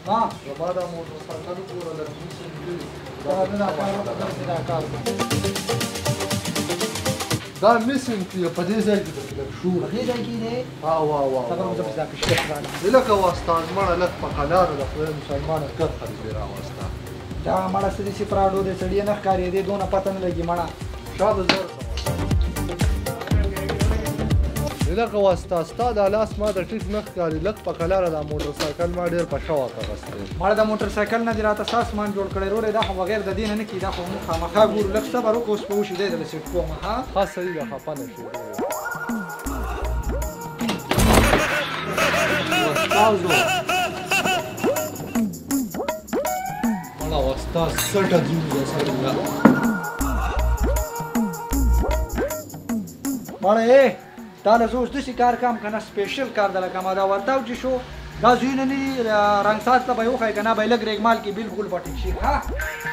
ها زما دا موټر سایکل وګوره لرګي سنجي دا میسنګ کې په دې ځای کې د شو په دې ځای کې دی وا لکه واستاز مړه لک په قلاره د خدای مسلمانه کړ خرې راوسته دا مړه څه دي چې فراډو دی سړي نه ښکارېدی دونه پته نه لګي مړه شاده زر لکه واسطه ستا دا لاس ما د ټیک نه ښکاري لږ په قلاره دا موټر سایکل ما ډېر په شوق اخیستی مړه د موټر سایکل نه دې راته ساسمان جوړ کړی وروره دا خو بغیر د دې نه نه کېږي دا خو موږ خامخا ګورو لږ صبر وکړو اوس به وشي دی دله سیټ کومه ها ښه صحیح ده خفه نه شو مړه واسطه سټه جوړه سړی مړه دا له زه اوس داسې کار کوم که نه سپیشل کار دله کوم دا ورتاو چې شو دا زویونه نه دي رنګساز ته به یې وښایي که نه به یې لږ ریګمال کې بلکل به ټیک شي ها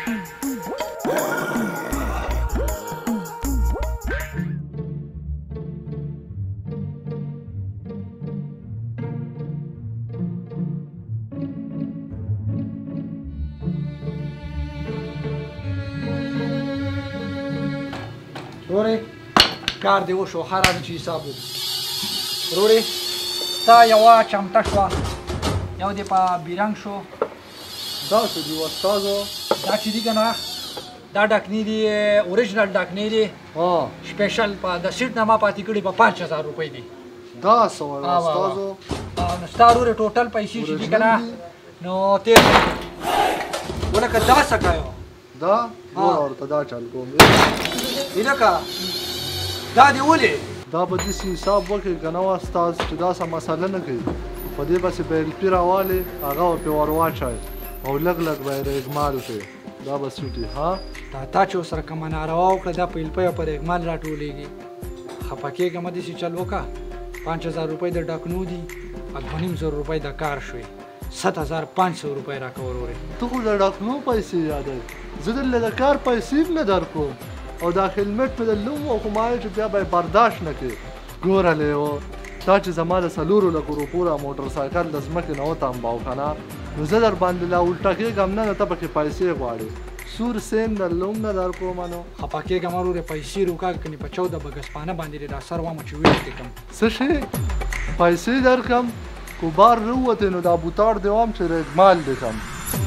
ورورې کار دې وشو هر هغه چې حساب وکړو ورورې ستا یوه چمټه شوه یو دې په بیرنګ شو دا څه دي استادو دا چې دي که نه دا ډکنې دي اوریجنل ډکنې دي سپیشل په د سیټ نه ما پاتې کړي په 5000 روپۍ دي دا څه وایي استادو نو ستا ورورې ټوټل پیسې چې دي که نه نو 13 ولکه دا څه کوې دا ورته دا چل کوم لکه دا دې ولې دا به داسې حساب وکړي که نه استاد چې دا څه مسله نه کوي په دې بسې به الپي راوالې هغه به پرې ور واچوي او لږ لږ به یې ریګمال کړي دا به سوټي ها تا چې ورسره کومه ناروا وکړه دا په الپۍ او په ریګمال راټولېږي خفه کېږه مه داسې چل وکړه 5000 روپۍ د ډکنو دي او 2500 روپۍ د کار شوې 7500 روپۍ راکړه ورورې ته خو د ډکنو پیسې یادوي زه درله د کار پیسې هم نه درکوم او دا هیلمټ مې درله ووایه خو ما ویل چې بیا به یې برداشت نه کړي ګوره لیو دا چې زما د 4 لکو روپو را موټر سایکل د ځمکې نه وتمباو که نه نو زه در باندې لا الټه کېږم نه ته پکې پیسې غواړې سور سیم درله هم نه درکوم نو خفه کېږه مه ورورې پیسې روکاږه کنې په 14 بګسپانه باندې دې دا سر وامه چې ویښتې کړم څه شی پیسې درکړم خو بار راووتې نو دا بوتاړ دې وام چې ریګمال دې کړم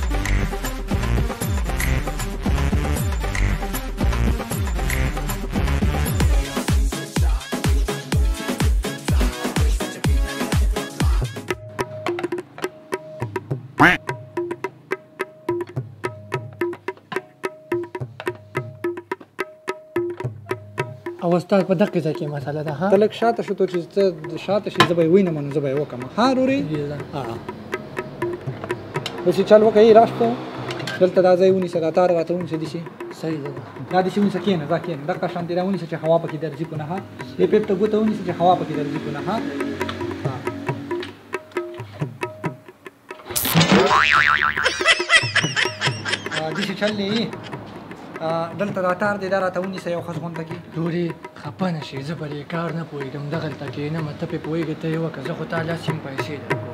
او استاد په دقیقه ځای کې مسله ده ها ته لږ شاته شو چې ته شاته شي زه به یې وینم نو زه به یې وکړم ها رورې اوس چل وکړئ راشته دلته دا ځای ونیسه دا تار راته ونیسه دې شي صحیح ده دا دې شي ونیسه کښېنه دا کښېنه دغه شانتې دا ونیسه چې هوا پکې درځي که نه ها دې پیپ ته ګوته ونیسه چې هوا پکې درځي که نه ها داسې چل دی دلته دا تار دی دا راته ونیسه یو ښه غونډه کې لورې خفه نه شي زه په دې کار نه پوهېږم دغلته کښېنم ته پرې پوهېږې ته یې وکړه زه خو تا لاس هم پیسې درکوم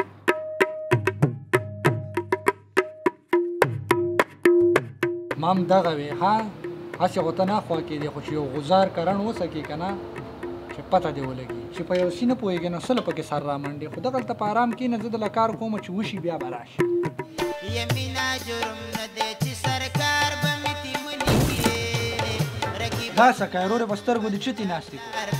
ما هم دغه وې ها هسې خو ته نه خوا کېدې خو چې یو غزار کرن وسکې که نه چې پته دې ولګي چې په یو څه نه پوهېږې نو سله پکې سر رامنډې خو دغلته په ارام کښېنه زه دله کار کوم چې وشي بیا به راشي یمینا جرم نه دی چې سرکار به مې تیمونې کړې دا څه کوې ورورې په سترګو دې چتې ناستې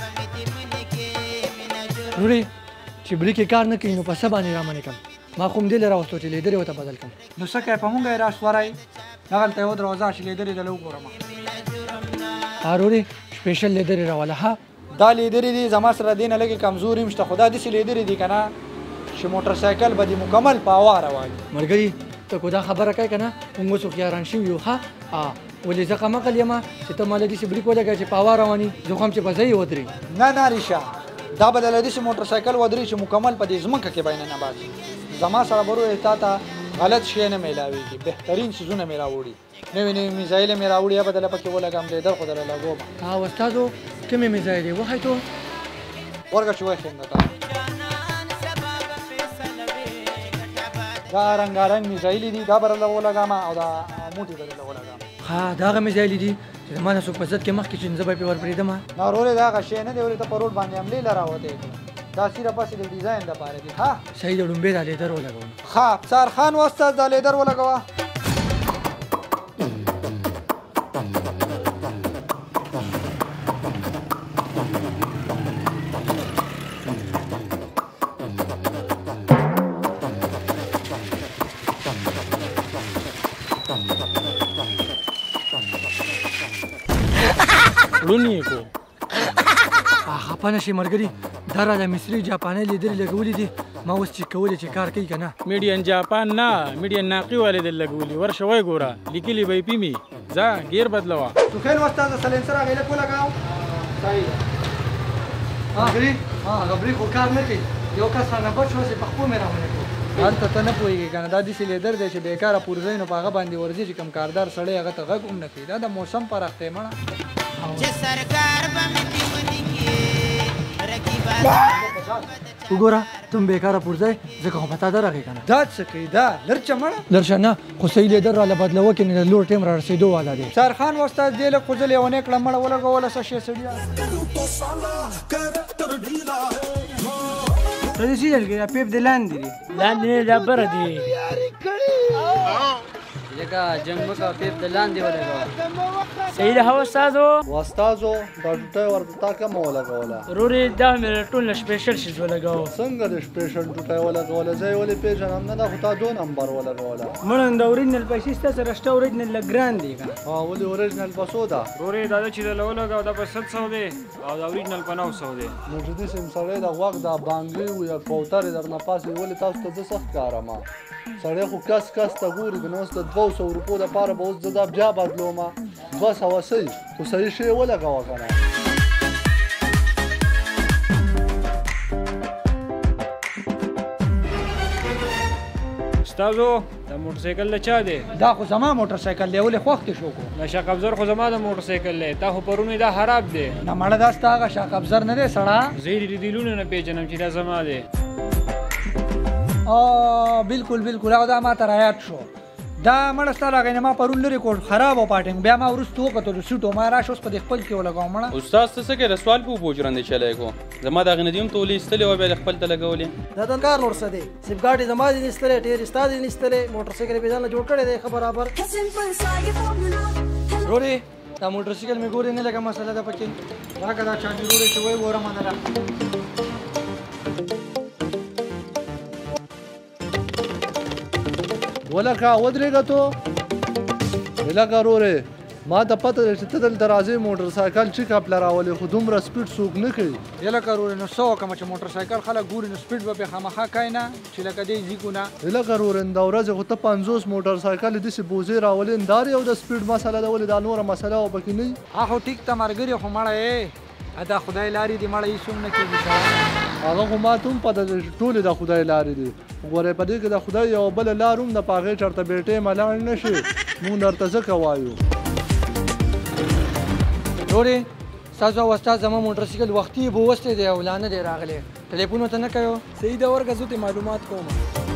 لورې چې بریکې کار نه کوي نو په څه باندې رامنې کړم ما خو همدې له راوستو چې لیدرې ورته بدل کړم نو څه کوې په مونږ یې راسوری دغلته یې ودروځه چې لیدرې دله وګورم لورې سپیشل لیدرې راوله ها دا لیدرې دي زما سره دې نه لږې کمزوري هم شته خو دا داسې لیدرې دي که نه چې موټر سایکل به دې مکمل په هوا روان ملګري ته خو دا خبره کوې که نه موږ اوس هوښیاران شوي یو ښه ولې زه قمقل یم چې ته ماله داسې بریک ولګوې چې په هوا رواني زه خو هم چې په ځای یې ودرېږي نه نه ریشه دا به دله داسې موټر سایکل ودرېږي چې مکمل په دې ځمکه کې به یې نه باسي زما سره به روی تا ته غلط شی نه میلاویږي بهترین څیزونه مې راوړي نوې نوې میزایلې مې راوړي یا به دله پکې ولګم لیدر خو دله لګوم استادو کومې میزایلې وښایي تو ورګه چې وښیم درته دا رنګارنګ میزایلې دي دا به راله ولګام او دا موټې به راله ولګام ها دا هغه میزایلې دي چې زما نه څوک په ضد کې مخکې چې زه به پرې ورپرېږدم. نه وروره دا هغه شی نه دی ولې ته په روډ باندې حملې له راوتې دا صرف بس د ډیزاین دپاره دي. ها صحیح د ډومبې دا لیدر ولګوم. ښه افسر خان استاد دا لیدر ولګوه. ړونی کو خفه نه شي ملګري دا راله مصري جاپاني لیدرې لګولي دي ما اوس چې کولې چې کار کوي که نه. میډین جاپان نه میډین ناقي والې در لګولي ورشه وی ګوره لیکلي به یې پیمي ځه ګیر بدلوه. توخیل استاد سلنسر هغې لږ ولګاو. صحیح ده ملګري هغه بریک خو کار نه کوي یو کس رانه بچ شو چې په خپو مې راونه کړو. هلته ته نه پوهېږې که نه دا داسې لیدر دی چې بېکاره پورځی نو په هغه باندې ورځي چې کوم کاردار سړی هغه ته غږ هم نه کوي دا د موسم پرخ دی مړه. چې سرکار به مې دیونی کې رقیبان وګوره تم بېکاره پورځی ځکه خو په تا درغې که نه. دا څه کوي دا لرچه مړه درشه نه خو صحیح لیدر راله بدلوه کې نه د لور ټیم را رسېدو والا دی. سرخان استاد دې لږ خو زه لیونی کړه مړه ولګوله څه شی سړیا. ته دې سیدل کې دا پیپ د لاندې دي لاندې نه دا بره دي لکه جنګ مکه پیپ د لاندې ولګوه. صحیح ده هو استادو واستازو دا ټوټه ورته تا کومه ولګوله؟ رورې دا مې ټول نه سپیشل شیز ولګاو. څنګه د سپیشل ټوټه ولګوله؟ زه یې ولې پېژنم نه دا خو تا 2 نمبر ولګوله. مړه د اوریجنل پیسې ستا سره شته اوریجنل لږ ګران دي که نه. ولې اوریجنل په څو ده؟ رورې دا چې د لولګاو دا په 700 دی او دا اوریجنل په 900 دی. نو چې دې سم سړی د غوږ دا بانګې و یا کوترې درنه پاسې ولې تاسو ته زه سخت کارم سړی خو کس ته ګوري که نه اوس د 200 روپو دپاره به اوس زه دا بیا بدلوم 200 صحیح خو صحیح شی ولګوه که نه. استادو دا موټرسایکل د چا دی؟ دا خو زما موټرسایکل دی ولې خوښ دې شو کو؟ نشه قبضر خو زما د موټرسایکل دی تا خو پرونی دا خراب دی. نه مړه دا ستا هغه شا قبضر نه دی سړه. زه یې ډیلونه نه پېژنم چې دا زما دی. بالکل بالکل هغه دا ما ته رایاد شو دا مړه ستا له هغې نه ما پرون لرې کړ خراب و پاټینګ بیا ما وروسته وکتلو سیټو ما راشه اوس په دې خپل کې ولګوم مړه. استاد ته څه کوې رسوال په اوبو ژرندې چلی کو زما د هغې نه دې هم تولې ایستلې وه بیا دې خپل ته لګولې. دا د کار نور څه دی سیف ګاډ یې زما دې نیستلی ټیر ستا دې نیستلی موټرسایکل یې بې ځانله جوړ کړی دی ښه برابر. رورې دا موټرسایکل مې ګورې نه لږه مسله ده پکې راکړه دا چاندي رورې چې وایي ګوره منله. ولکه ودرېږه تو لکه رورې ما ته پته ده چې ته دلته راځې موټرسایکل چې کپله راولې خو دومره سپیډ څوک نه کوي. لکه رورې نو څه وکړم چې موټرسایکل خلک ګوري نو سپیډ به پرې خامخا کوي نه چې لکه دې ځي کو نه. لکه رورې دا ورځې خو ته 50 موټرسایکل داسې بوزې راولې دا یو د سپیډ مسله ده ولې دا نوره مسله وه پکې نه وي. خو ټیک ته ملګري خو مړه دا خدای لارې دي مړه هېڅ هم نه کېږي. هغه خو ما ته هم پته ده چې ټولې د خدای لارې دي ګورې په دې کې د خدای یوه بله لار هم د په هغې چېرته بېټې لاړ نه شي مونږ درته ځکه وایو. رورې ستاسو او استاد زما موټرسایکل وختي به وستی دی او لا نه دی راغلی ټلیفون ورته نه کوي. صحیح ده ورکه زه ته معلومات کوم.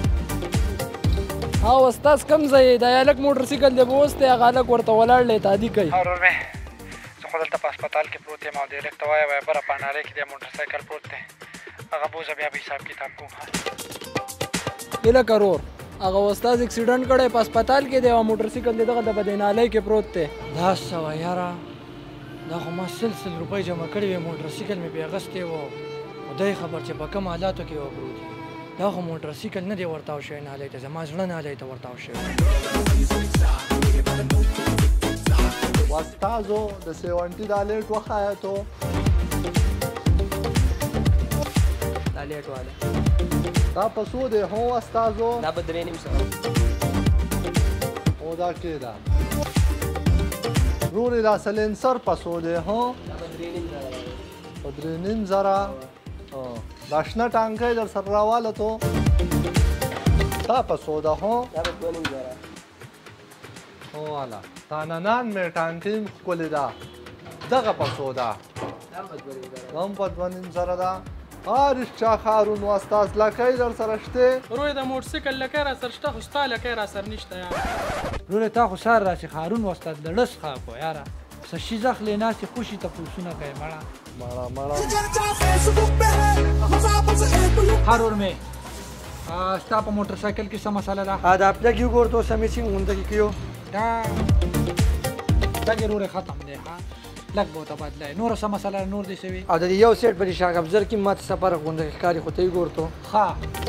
او استاد کم ځای دا هلک موټرسایکل دی به وستی هغه هلک ورته ولاړ دی تادي کوي. ورور مې زه خو دلته په هسپتال کې پروت یم او دې هلک ته وایه وایه بره پانالۍ کې دی موټرسایکل پروت دی هغه بوځه بیا به حساب کتاب کوم. لکه رور هغه استاد اکسیډنټ کړی په هسپتال کې دی او موټرسایکل دی دغه د بدینالۍ کې پروت دی. دا څه وه یاره دا خو ما سل روپۍ جمع کړې وې موټرسایکل مې پرې اخیستی و خدای خبر چې په کوم حالاتو کې و پروت دا خو موټرسایکل نه دی ورتاو شوی نالۍ ته زما زړه نالۍ ته ورتاو شوی. استازو د 70 دا لیټ وښایه تو دا لیټ والا دا په څو دی هو استازو؟ دا به 3 نیم سوه. او دا کې ده رورې دا سلنسر په څو دی هو؟ دا به 3 نیم زره په 3 نیم زره. دا شنه ټانکی در سره راواله تو دا په څو ده هو؟ دا به 2 نیم زره. هو والا دا ننان مې ټانکۍ هم ښکلې ده دغه په څو ده؟ دا به 2 نیم زره. دا هم په 2 نیم زره ده. رښتیا هارون استاد لکۍ در سره شته وروره د موټرسایکل لکۍ را سره شته خو ستا لکۍ را سره نشته یاره وروره تا خو سهار راسې هارون استاد د ړس خاکو یاره څه شي زخلې ناستې خوشي تپوسونه کوي مړه هارون مې ستا په موټرسایکل کې څه مسله ده دا پلګ یو ګورته سمې سیم غونډه کې کیو دا وروره ختم دی ها لږ به ورته بدلای نوره څه مسله نور دې څه وي او د دې یو سیټ په شاګ ابزر کې ماته سفر غونډه کې ښکاري خو ته یې ګورته ښه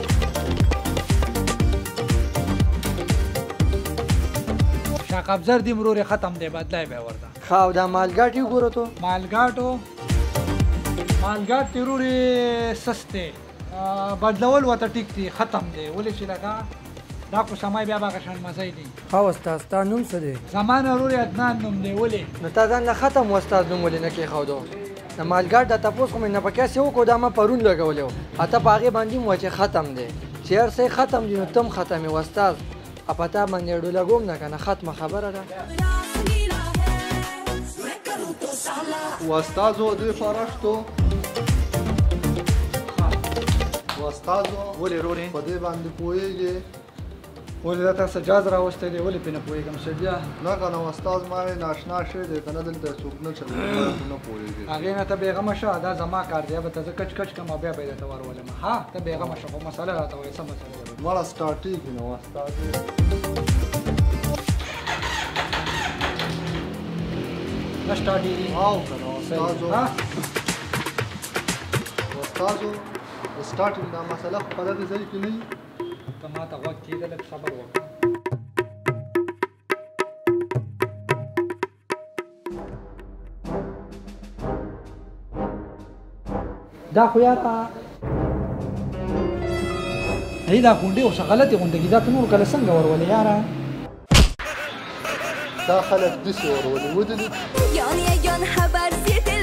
شاګ ابزر دې مرورې ختم دی بدلای به ورته ښه او دا مالګاټ یې ګورته مالګاټ دې ورورې سسته بدلول ورته ټیک دی ختم دی ولې چې لکه دا خو سمای بیا به شان مزای دی ها استاد ستا نوم څه دی زمان ورور عدنان نوم دی ولې نو تا ځان نه ختم استاد نوم ولې نه کېښودو د مالګاټ د تپوس خو مې نه پکې سې وکړو دا ما پرون لګولی و اته په هغې باندې مو چې ختم دی چې هر څه ختم دي نو تم ختم یې استاد اپتا باندې ډوله ګوم نه که نه ختمه خبره ده استادو دې فرشتو استادو ولې رورې په دې باندې پوهېږې ولې دا تاسو جاز راوستی دی ولې پې نه پوهېږم څه بیا نه که نه استاد ما یې ناشنا شوی دی که نه دلته څوک نه چلوي نه پوهېږي هغې نه ته بېغمه شه دا زما کار دی به ته زه کچ کچ کړم او بیا به یې درته ورولم ها ته بېغمه شه خو مسله راته وایې څه مسله ده مړه سټارټېږي نو استاد نه سټارټېږي او که نه استادو سټارټینګ دا مسله خو په دغې ځای کې نه وي ته ما ته غوږ کېږده لږ صبر وکړه دا خو یاره دا غونډې اوس غلطې غونډې دا ته نور کله څنګه ورولې یاره دا خلک داسې ورولې ودلې